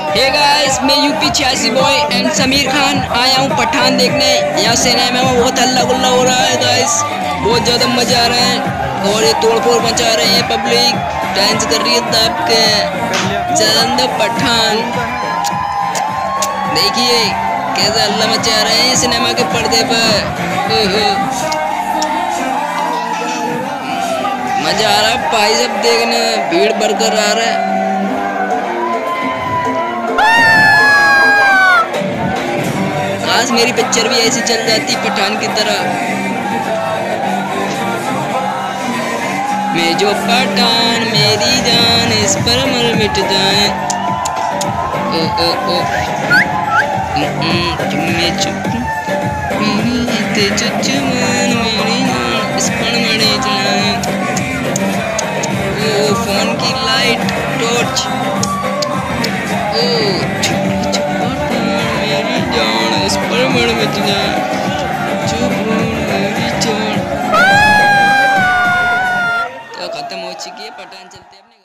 हे guys, मैं UP 86 boy and Sameer Khan आया हूँ पठान देखने। यहाँ सिनेमा में बहुत हल्ला गुल्ला हो रहा है गाइस, बहुत ज़्यादा मजा आ रहा है और ये तोड़फोड़ मचा रहे हैं, पब्लिक डांस कर रही है दब के। चंद पठान देखिए कैसे हल्ला मचा रहे हैं सिनेमा के पर्दे पर। मजा आ रहा है भाई सब देखने, भीड़ बरकरार है। आज मेरी पिक्चर भी ऐसी चल जाती पठान की तरह। मैं जो पठान मेरी जान इस पर मर मिट जाए। ओ ओ ओ मैं चुप मेरी चुचुमन मेरी जान इस पर मर जाए। ओ फोन की लाइट टॉर्च, ओ इस पर मर मिट जाए। तो खत्म हो चुकी है पठान, चलते अपने